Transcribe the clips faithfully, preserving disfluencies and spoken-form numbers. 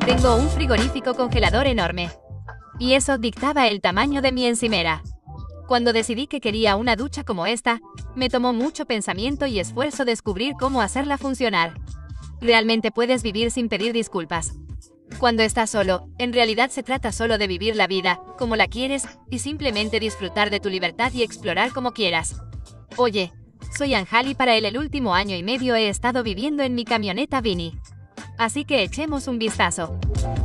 Tengo un frigorífico congelador enorme. Y eso dictaba el tamaño de mi encimera. Cuando decidí que quería una ducha como esta, me tomó mucho pensamiento y esfuerzo descubrir cómo hacerla funcionar. Realmente puedes vivir sin pedir disculpas. Cuando estás solo, en realidad se trata solo de vivir la vida, como la quieres, y simplemente disfrutar de tu libertad y explorar como quieras. Oye, soy Anjali y para el, el último año y medio he estado viviendo en mi camioneta Vini. Así que echemos un vistazo.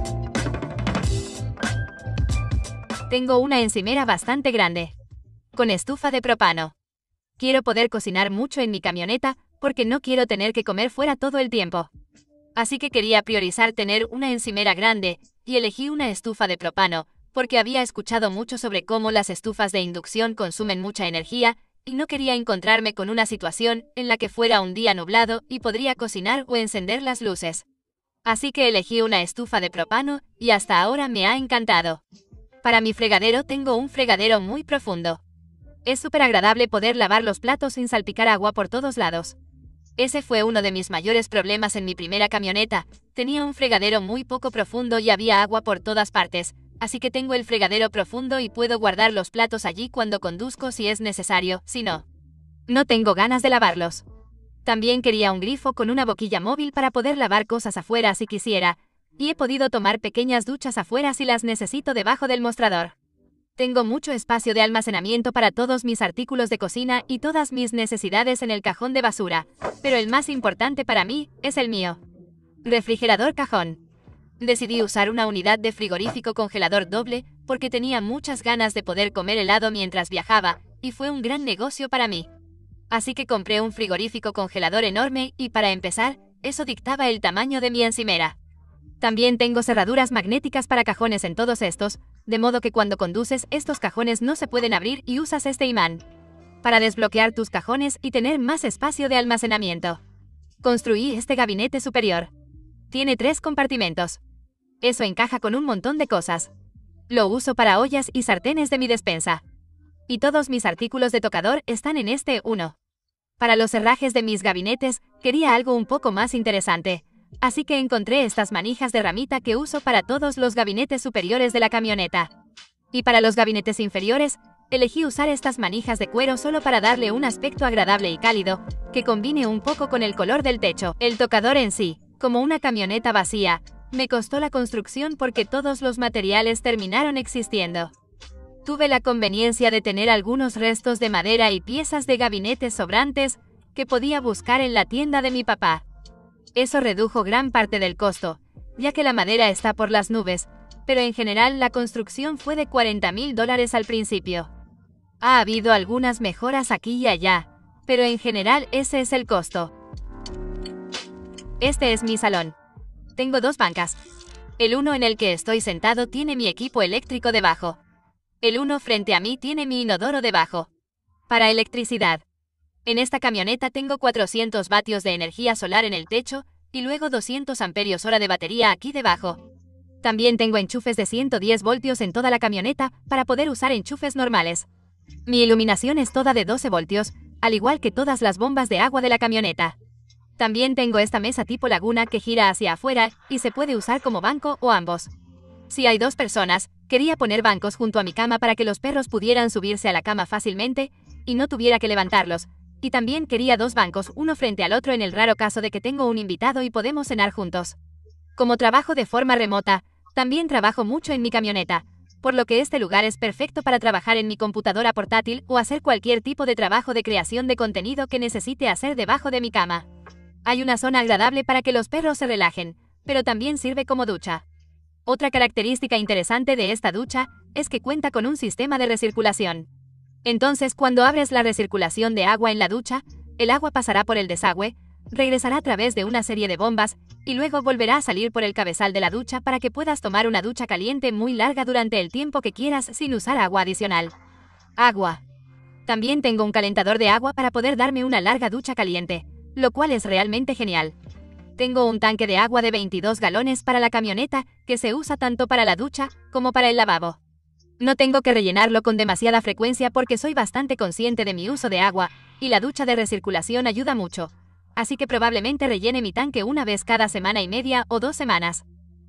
Tengo una encimera bastante grande, con estufa de propano. Quiero poder cocinar mucho en mi camioneta, porque no quiero tener que comer fuera todo el tiempo. Así que quería priorizar tener una encimera grande, y elegí una estufa de propano, porque había escuchado mucho sobre cómo las estufas de inducción consumen mucha energía, y no quería encontrarme con una situación en la que fuera un día nublado y podría cocinar o encender las luces. Así que elegí una estufa de propano, y hasta ahora me ha encantado. Para mi fregadero tengo un fregadero muy profundo. Es súper agradable poder lavar los platos sin salpicar agua por todos lados. Ese fue uno de mis mayores problemas en mi primera camioneta. Tenía un fregadero muy poco profundo y había agua por todas partes, así que tengo el fregadero profundo y puedo guardar los platos allí cuando conduzco si es necesario, si no, no tengo ganas de lavarlos. También quería un grifo con una boquilla móvil para poder lavar cosas afuera si quisiera, y he podido tomar pequeñas duchas afuera si las necesito debajo del mostrador. Tengo mucho espacio de almacenamiento para todos mis artículos de cocina y todas mis necesidades en el cajón de basura, pero el más importante para mí es el mío. Refrigerador cajón. Decidí usar una unidad de frigorífico congelador doble porque tenía muchas ganas de poder comer helado mientras viajaba, y fue un gran negocio para mí. Así que compré un frigorífico congelador enorme y para empezar, eso dictaba el tamaño de mi encimera. También tengo cerraduras magnéticas para cajones en todos estos, de modo que cuando conduces estos cajones no se pueden abrir y usas este imán para desbloquear tus cajones y tener más espacio de almacenamiento. Construí este gabinete superior. Tiene tres compartimentos. Eso encaja con un montón de cosas. Lo uso para ollas y sartenes de mi despensa. Y todos mis artículos de tocador están en este uno. Para los herrajes de mis gabinetes, quería algo un poco más interesante. Así que encontré estas manijas de ramita que uso para todos los gabinetes superiores de la camioneta. Y para los gabinetes inferiores, elegí usar estas manijas de cuero solo para darle un aspecto agradable y cálido, que combine un poco con el color del techo. El tocador en sí, como una camioneta vacía, me costó la construcción porque todos los materiales terminaron existiendo. Tuve la conveniencia de tener algunos restos de madera y piezas de gabinetes sobrantes que podía buscar en la tienda de mi papá. Eso redujo gran parte del costo, ya que la madera está por las nubes, pero en general la construcción fue de cuarenta mil dólares al principio. Ha habido algunas mejoras aquí y allá, pero en general ese es el costo. Este es mi salón. Tengo dos bancas. El uno en el que estoy sentado tiene mi equipo eléctrico debajo. El uno frente a mí tiene mi inodoro debajo. Para electricidad. En esta camioneta tengo cuatrocientos vatios de energía solar en el techo y luego doscientos amperios hora de batería aquí debajo. También tengo enchufes de ciento diez voltios en toda la camioneta para poder usar enchufes normales. Mi iluminación es toda de doce voltios, al igual que todas las bombas de agua de la camioneta. También tengo esta mesa tipo laguna que gira hacia afuera y se puede usar como banco o ambos. Si hay dos personas, quería poner bancos junto a mi cama para que los perros pudieran subirse a la cama fácilmente y no tuviera que levantarlos. Y también quería dos bancos, uno frente al otro en el raro caso de que tengo un invitado y podemos cenar juntos. Como trabajo de forma remota, también trabajo mucho en mi camioneta, por lo que este lugar es perfecto para trabajar en mi computadora portátil o hacer cualquier tipo de trabajo de creación de contenido que necesite hacer debajo de mi cama. Hay una zona agradable para que los perros se relajen, pero también sirve como ducha. Otra característica interesante de esta ducha es que cuenta con un sistema de recirculación. Entonces, cuando abres la recirculación de agua en la ducha, el agua pasará por el desagüe, regresará a través de una serie de bombas y luego volverá a salir por el cabezal de la ducha para que puedas tomar una ducha caliente muy larga durante el tiempo que quieras sin usar agua adicional. Agua. También tengo un calentador de agua para poder darme una larga ducha caliente, lo cual es realmente genial. Tengo un tanque de agua de veintidós galones para la camioneta que se usa tanto para la ducha como para el lavabo. No tengo que rellenarlo con demasiada frecuencia porque soy bastante consciente de mi uso de agua y la ducha de recirculación ayuda mucho, así que probablemente rellene mi tanque una vez cada semana y media o dos semanas.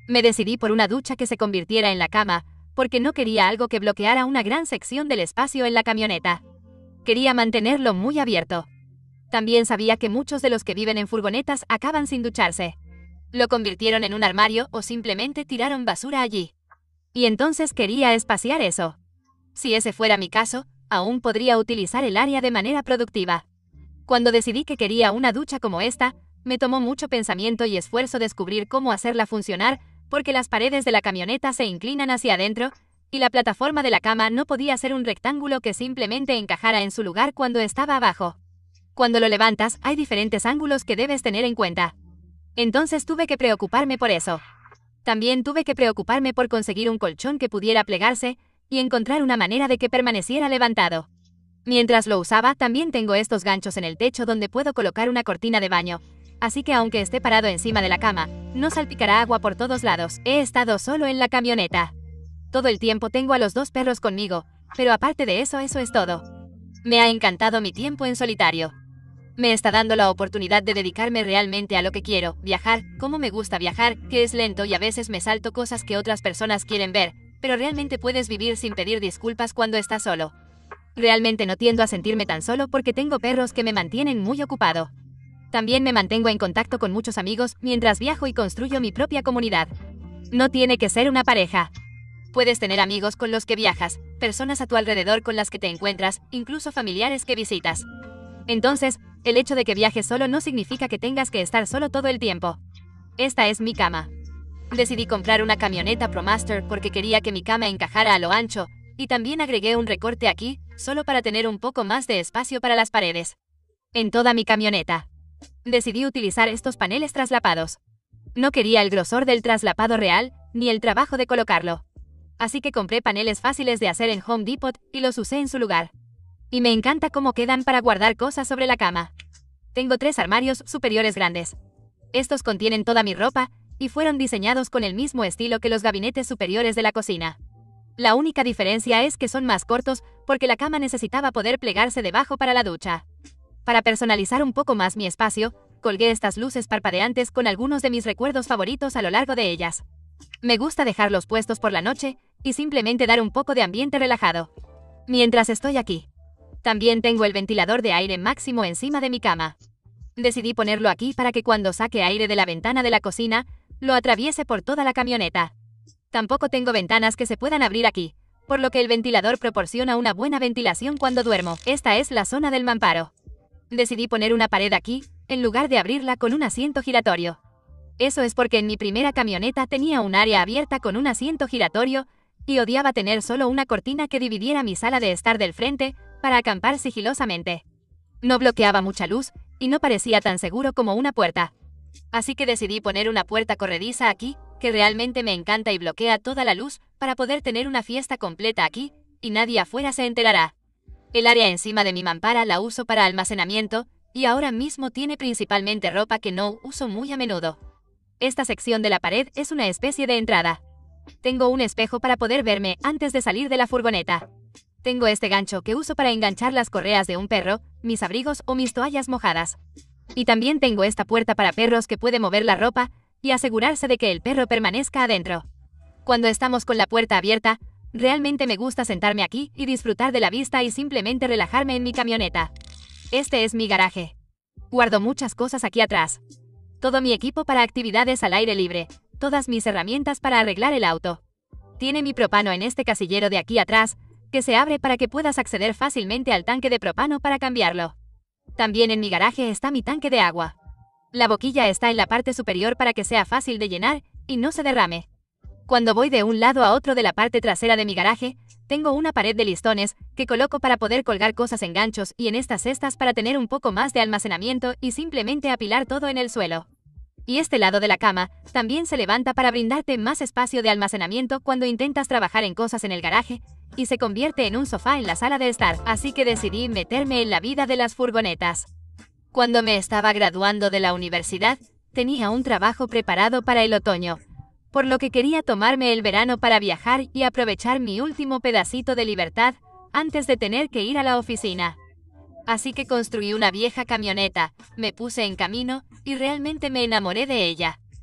Me decidí por una ducha que se convirtiera en la cama, porque no quería algo que bloqueara una gran sección del espacio en la camioneta. Quería mantenerlo muy abierto. También sabía que muchos de los que viven en furgonetas acaban sin ducharse. Lo convirtieron en un armario o simplemente tiraron basura allí. Y entonces quería espaciar eso. Si ese fuera mi caso, aún podría utilizar el área de manera productiva. Cuando decidí que quería una ducha como esta, me tomó mucho pensamiento y esfuerzo descubrir cómo hacerla funcionar, porque las paredes de la camioneta se inclinan hacia adentro, y la plataforma de la cama no podía ser un rectángulo que simplemente encajara en su lugar cuando estaba abajo. Cuando lo levantas, hay diferentes ángulos que debes tener en cuenta. Entonces tuve que preocuparme por eso. También tuve que preocuparme por conseguir un colchón que pudiera plegarse y encontrar una manera de que permaneciera levantado. Mientras lo usaba, también tengo estos ganchos en el techo donde puedo colocar una cortina de baño. Así que aunque esté parado encima de la cama, no salpicará agua por todos lados. He estado solo en la camioneta. Todo el tiempo tengo a los dos perros conmigo, pero aparte de eso, eso es todo. Me ha encantado mi tiempo en solitario. Me está dando la oportunidad de dedicarme realmente a lo que quiero, viajar, como me gusta viajar, que es lento y a veces me salto cosas que otras personas quieren ver, pero realmente puedes vivir sin pedir disculpas cuando estás solo. Realmente no tiendo a sentirme tan solo porque tengo perros que me mantienen muy ocupado. También me mantengo en contacto con muchos amigos mientras viajo y construyo mi propia comunidad. No tiene que ser una pareja. Puedes tener amigos con los que viajas, personas a tu alrededor con las que te encuentras, incluso familiares que visitas. Entonces, el hecho de que viajes solo no significa que tengas que estar solo todo el tiempo. Esta es mi cama. Decidí comprar una camioneta ProMaster porque quería que mi cama encajara a lo ancho, y también agregué un recorte aquí, solo para tener un poco más de espacio para las paredes. En toda mi camioneta. Decidí utilizar estos paneles traslapados. No quería el grosor del traslapado real, ni el trabajo de colocarlo. Así que compré paneles fáciles de hacer en Home Depot y los usé en su lugar. Y me encanta cómo quedan para guardar cosas sobre la cama. Tengo tres armarios superiores grandes. Estos contienen toda mi ropa, y fueron diseñados con el mismo estilo que los gabinetes superiores de la cocina. La única diferencia es que son más cortos porque la cama necesitaba poder plegarse debajo para la ducha. Para personalizar un poco más mi espacio, colgué estas luces parpadeantes con algunos de mis recuerdos favoritos a lo largo de ellas. Me gusta dejarlos puestos por la noche y simplemente dar un poco de ambiente relajado. Mientras estoy aquí. También tengo el ventilador de aire máximo encima de mi cama. Decidí ponerlo aquí para que cuando saque aire de la ventana de la cocina, lo atraviese por toda la camioneta. Tampoco tengo ventanas que se puedan abrir aquí, por lo que el ventilador proporciona una buena ventilación cuando duermo. Esta es la zona del mamparo. Decidí poner una pared aquí, en lugar de abrirla con un asiento giratorio. Eso es porque en mi primera camioneta tenía un área abierta con un asiento giratorio, y odiaba tener solo una cortina que dividiera mi sala de estar del frente, para acampar sigilosamente. No bloqueaba mucha luz, y no parecía tan seguro como una puerta. Así que decidí poner una puerta corrediza aquí, que realmente me encanta y bloquea toda la luz, para poder tener una fiesta completa aquí, y nadie afuera se enterará. El área encima de mi mampara la uso para almacenamiento, y ahora mismo tiene principalmente ropa que no uso muy a menudo. Esta sección de la pared es una especie de entrada. Tengo un espejo para poder verme antes de salir de la furgoneta. Tengo este gancho que uso para enganchar las correas de un perro, mis abrigos o mis toallas mojadas. Y también tengo esta puerta para perros que puede mover la ropa y asegurarse de que el perro permanezca adentro. Cuando estamos con la puerta abierta, realmente me gusta sentarme aquí y disfrutar de la vista y simplemente relajarme en mi camioneta. Este es mi garaje. Guardo muchas cosas aquí atrás. Todo mi equipo para actividades al aire libre, todas mis herramientas para arreglar el auto. Tiene mi propano en este casillero de aquí atrás, que se abre para que puedas acceder fácilmente al tanque de propano para cambiarlo. También en mi garaje está mi tanque de agua. La boquilla está en la parte superior para que sea fácil de llenar y no se derrame. Cuando voy de un lado a otro de la parte trasera de mi garaje, tengo una pared de listones que coloco para poder colgar cosas en ganchos y en estas cestas para tener un poco más de almacenamiento y simplemente apilar todo en el suelo. Y este lado de la cama también se levanta para brindarte más espacio de almacenamiento cuando intentas trabajar en cosas en el garaje, y se convierte en un sofá en la sala de estar, así que decidí meterme en la vida de las furgonetas. Cuando me estaba graduando de la universidad, tenía un trabajo preparado para el otoño, por lo que quería tomarme el verano para viajar y aprovechar mi último pedacito de libertad antes de tener que ir a la oficina. Así que construí una vieja camioneta, me puse en camino y realmente me enamoré de ella.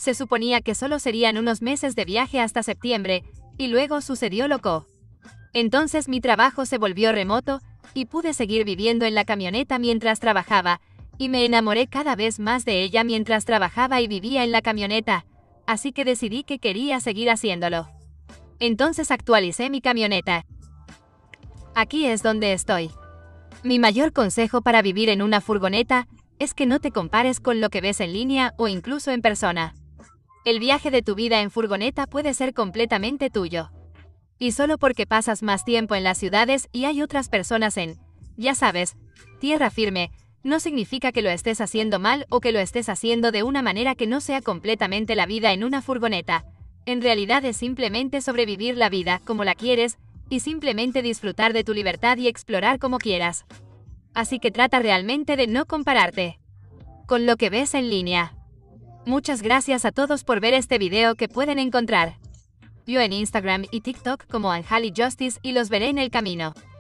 Se suponía que solo serían unos meses de viaje hasta septiembre, y luego sucedió loco. Entonces mi trabajo se volvió remoto, y pude seguir viviendo en la camioneta mientras trabajaba, y me enamoré cada vez más de ella mientras trabajaba y vivía en la camioneta, así que decidí que quería seguir haciéndolo. Entonces actualicé mi camioneta. Aquí es donde estoy. Mi mayor consejo para vivir en una furgoneta es que no te compares con lo que ves en línea o incluso en persona. El viaje de tu vida en furgoneta puede ser completamente tuyo. Y solo porque pasas más tiempo en las ciudades y hay otras personas en, ya sabes, tierra firme, no significa que lo estés haciendo mal o que lo estés haciendo de una manera que no sea completamente la vida en una furgoneta. En realidad es simplemente sobrevivir la vida como la quieres y simplemente disfrutar de tu libertad y explorar como quieras. Así que trata realmente de no compararte con lo que ves en línea. Muchas gracias a todos por ver este video que pueden encontrar yo en Instagram y TikTok como Anjali Justice y los veré en el camino.